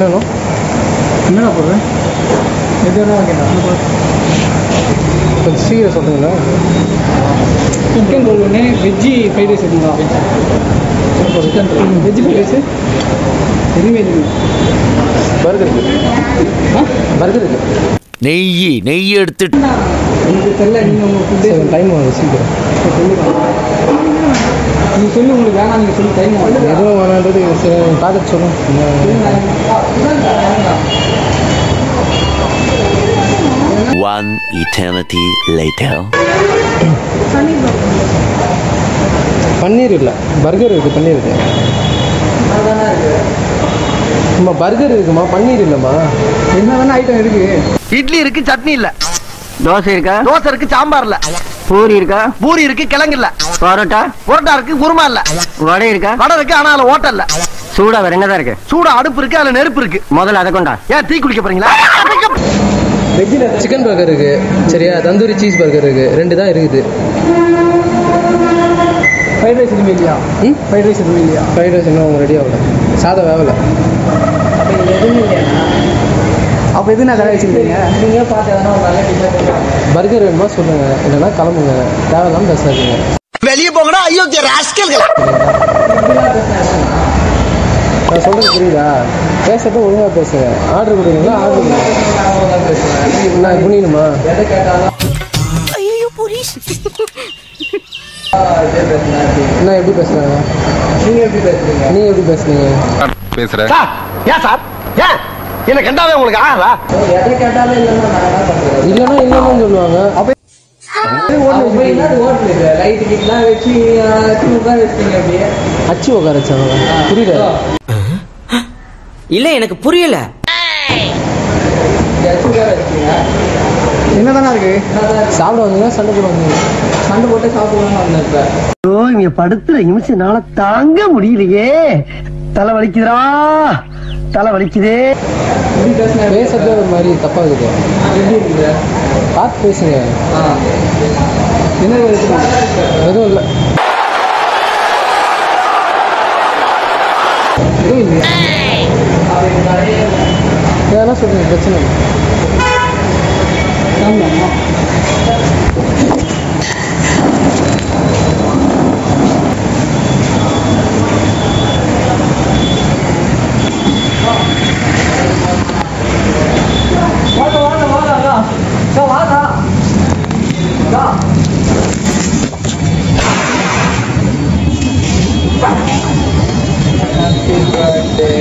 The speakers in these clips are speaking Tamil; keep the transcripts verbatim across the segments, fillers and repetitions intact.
வேணும்? என்னடா போடுறேன்? எது வேணா ஓகேண்ணா. கொஞ்சம் சீக்கிரம் சொல்கிறீங்களா? சிக்கன் ரோல் ஒன்று, வெஜ்ஜி ஃப்ரைட் ரைஸ் இருக்குங்களா? சிக்கன் வெஜ்ஜி ஃப்ரைட் ரைஸு எதுவுமே இல்லை. பர்கர் இருக்குது. ஆ பர்கர் இருக்குது. நெய் நெய் எடுத்துட்டு எனக்கு தெரியல. நீங்கள் உங்கள் ஃபுட்டு டைம் ஆகுது சீக்கிரம் நீங்கள் சொல்லி உங்களுக்கு வேணாம். நீங்கள் சொல்லி டைம் ஆகுது. எதுவும் வேணான்றது சரி பார்த்துட்டு சொல்லுங்கள். One eternity later. பன்னீர் இல்லை, பர்கர் இருக்குது. பன்னீர் இருக்குது. அம்மா பர்கர் இருக்குமா, பன்னீர் இல்லைம்மா. என்ன தானே ஐட்டம் இருக்குது? இட்லி இருக்கு, சட்னி இல்ல. தோசை இருக்கா? தோசை இருக்கு, சாம்பார் இல்ல. பூரி இருக்கா? பூரி இருக்கு, கிழங்கு இல்ல. பரோட்டா? புரோட்டா இருக்கு, குருமா இல்ல. வடை இருக்கா? வடை இருக்கு, ஆனா அதுல ஓட்டை இல்ல. சூடா வேற என்னதான் இருக்கு? சூடா அடுப்பு இருக்கு, அதுல நெருப்பு இருக்கு. முதல்ல அதை கொண்டா. ஏன் டீ குடிக்க போறீங்களா? வெஜ்ஜில் சிக்கன் பர்கர் இருக்குது, சரியா? தந்தூரி சீஸ் பர்கர் இருக்குது. ரெண்டு தான் இருக்குது. ஃப்ரைட் ரைஸ் எதுவுமே இல்லையா? ம் ஃப்ரைட் ரைஸ் எதுவுமே இல்லையா? ஃப்ரைட் ரைஸ் இன்னும் அவங்க ரெடி ஆகல, சாதம் வேவலை. எதுவுமே இல்லையா? அப்போ எது நான் கடை வச்சுருக்கீங்க? நீங்கள் பார்த்து எதனா ஒரு நல்ல டிஷ் பர்கர் வேணுமா சொல்லுங்கள், இல்லைன்னா கிளம்புங்க. தேவையில்லாமல் பேசாதீங்க. வெளியே போங்கடா. ஐயோ ராஸ்கல்களா. நான் சொல்கிறது புரியுதா? பேசுறது ஒழுங்காக பேசுங்க. ஆர்டர் கொடுக்குறீங்களா? ஆர்டர் கொடுங்க. நான் புரியணுமா? எதை கேட்டாலும் என்ன எப்படி பேசுகிறாங்க? நீங்கள் எப்படி பேசுறீங்க? நீங்கள் எப்படி பேசுனீங்க? பேசுகிறேன். சார் ஏன் சார் ஏன் என்ன கண்டாவே உங்களுக்கு ஆகா? எதை கேட்டாலும் இல்லைன்னா நான் என்ன பண்ணுறது? இல்லைன்னா இல்லைன்னு சொல்லுவாங்க. அப்போ லைட் கிட்லாம் வச்சு உட்கார வச்சுட்டீங்க. அப்படியே அச்சு உட்கார வச்சாங்க. புரியல. இல்ல எனக்கு புரியல. உட்கார வச்சுட்டீங்க. என்னதானா இருக்கு? சாப்பிட வந்தீங்கன்னா சண்டை போட வந்தீங்க. சண்டை போட்டு சாப்பிடலாம்னு வந்தேன். இப்போ ஓ இங்க படுத்துற நிமிஷம்னால தாங்க முடியலையே. தலை வலிக்குதுடா, தலை வலிக்குதே. எப்படி பேசுனா பேசுறதே ஒரு மாதிரி தப்பா இருக்குது. எப்படி இருக்குது? பார்த்து பேசுங்க. ஆ என்ன இருக்குது? எதுவும் இல்லை. எதுவும் இல்லையா? எதனா சொல்லுங்க, பிரச்சனை இல்லை. ஆமாம். வாங்க வாங்க வாங்க வாங்க வாங்க. Happy birthday.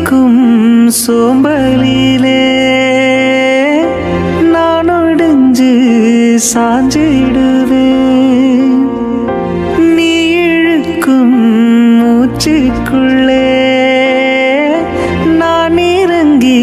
இருக்கும் சோம்பலிலே நான் ஒடிஞ்சு சாஞ்சிடுவேன். நீ இழுக்கும் மூச்சுக்குள்ளே நான் இறங்கி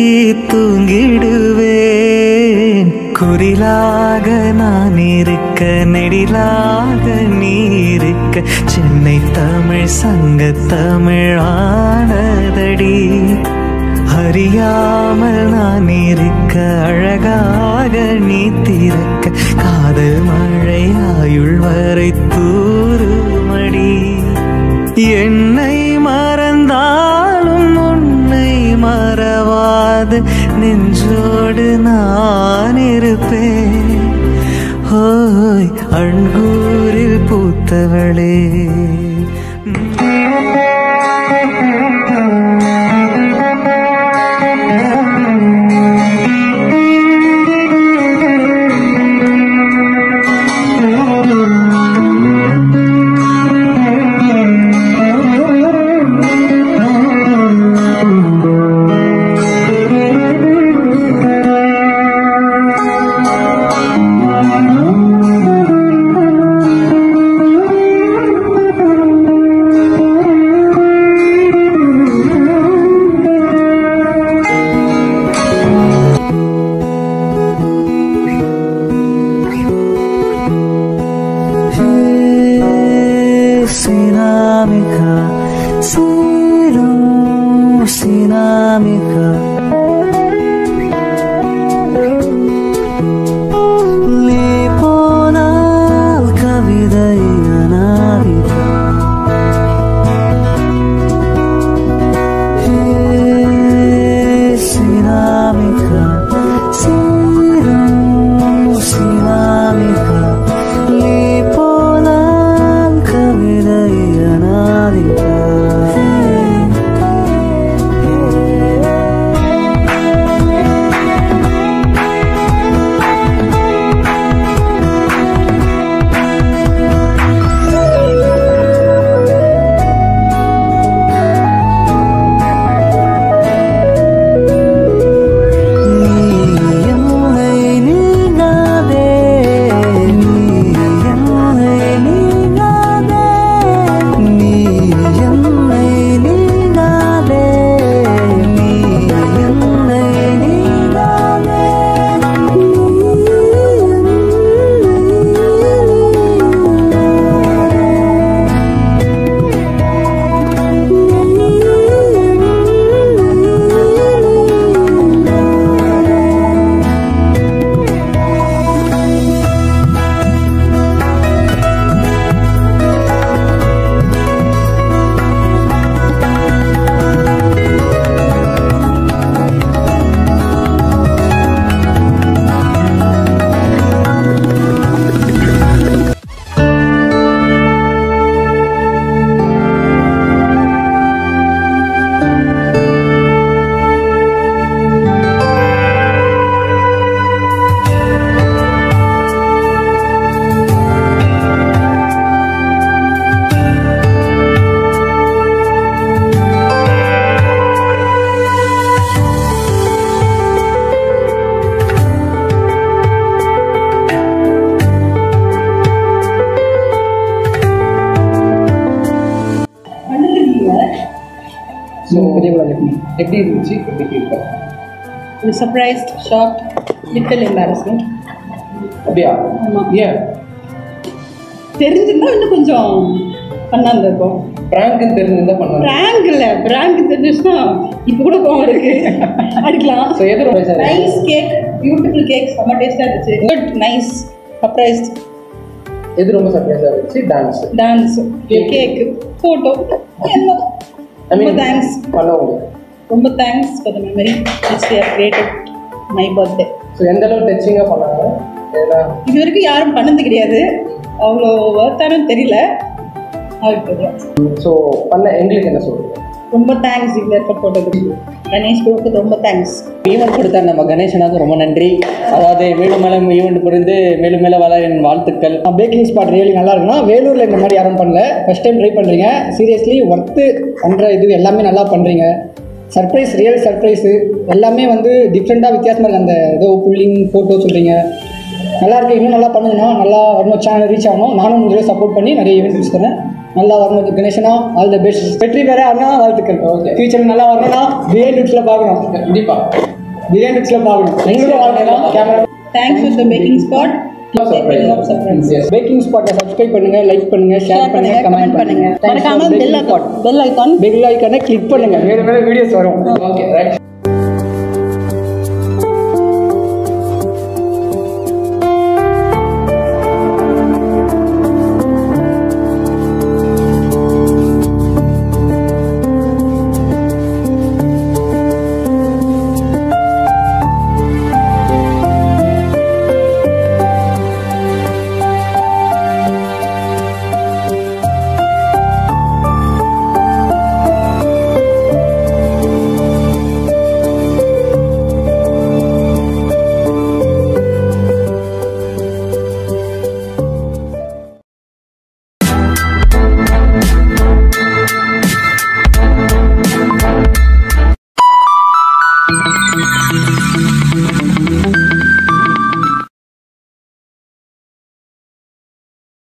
தூங்கிடுவேன். குரிலாக நான் இருக்க நெடிலாக நீ இருக்க சென்னை தமிழ் சங்க தமிழானதடி. அறியாமல் நான் இருக்க அழகாக நீ திறக்க காதல் மழை ஆயுள் வரை தூருமடி. என்னை மறந்தாலும் உன்னை மறவாது நெஞ்சோடு நான் இருப்பேன். ஓய் அன்பூரில் பூத்தவளே. எப்படி இருந்துச்சு? எப்படி இருக்கா? Surprised, shock, little embarrassment. அப்படியா? ஆமாம். ஏன்? தெரிஞ்சிருந்தா இன்னும் கொஞ்சம் பண்ணாங்க இருக்கும். பிராங்க் தெரிஞ்சிருந்தா பண்ணாங்க. பிராங்க் இல்லை, பிராங்க் தெரிஞ்சுச்சுன்னா இப்போ கூட கோவம் இருக்கு அடிக்கலாம். ஸோ எது ரொம்ப நைஸ் கேக், பியூட்டிஃபுல் கேக், செம்ம டேஸ்டாக இருந்துச்சு. Good, nice, surprised. எது ரொம்ப சர்ப்ரைஸாக இருந்துச்சு? டான்ஸ். டான்ஸ், கேக், ஃபோட்டோ, எல்லாம். ரொம்ப தேங்க்ஸ் பண்ண உங்களுக்கு. ரொம்ப thanks for the memory which they have created my birthday. So எந்த அளவுக்கு டச்சிங்காக பண்ணாங்க? இது வரைக்கும் யாரும் பண்ணது கிடையாது. அவ்வளோ ஒர்த்தானு தெரியல. ஸோ பண்ண எங்களுக்கு என்ன சொல்லுங்க? ரொம்ப தேங்க்ஸ் இதில் எஃபர்ட் போட்டதுக்கு. கணேஷ் கொடுத்து ரொம்ப தேங்க்ஸ். ஈவெண்ட் கொடுத்த நம்ம கணேசனாக ரொம்ப நன்றி. அதாவது மேலும் மேலும் ஈவெண்ட் புரிந்து மேலும் மேலும் வளர என் வாழ்த்துக்கள். பேக்கிங் ஸ்பாட் ரியலி நல்லா இருக்குன்னா வேலூரில் இந்த மாதிரி யாரும் பண்ணல, ஃபஸ்ட் டைம் ட்ரை பண்ணுறீங்க. சீரியஸ்லி ஒர்த்து பண்ணுற இது எல்லாமே நல்லா பண்ணுறீங்க. சர்ப்ரைஸ், ரியல் சர்ப்ரைஸு எல்லாமே வந்து டிஃப்ரெண்ட்டாக வித்தியாசமாக இருக்குது. அந்த ஏதோ புல்லிங் ஃபோட்டோ சொல்கிறீங்க, நல்லா இருக்குது. இன்னும் நல்லா பண்ணுங்கண்ணா, நல்லா வரணும், சேனல் ரீச் ஆகணும். நானும் உங்களுக்கு சப்போர்ட் பண்ணி நிறைய ஈவெண்ட் யூஸ் தரேன். நல்லா வரணும் கணேசனா, ஆல் த பெஸ்ட். வெற்றி பெற அண்ணா வாழ்த்துக்கள். ஓகே, ஃபியூச்சர் நல்லா வரணும்னா பிஹைண்ட் லுக்ஸில் பார்க்கணும். கண்டிப்பாக பிஹைண்ட் லுக்ஸில் பார்க்கணும். உங்களுக்கும் வாழ்க்கைலாம் camera. Thanks for the baking spot. Baking ஸ்பாட்டை சப்ஸ்கிரைப் பண்ணுங்க, லைக் பண்ணுங்க, ஷேர் பண்ணுங்க, கமெண்ட் பண்ணுங்க. மறக்காம பெல் ஐகான் பெல் ஐகானை கிளிக் பண்ணுங்க. வேறு வேறு வீடியோஸ் வரும். Okay right.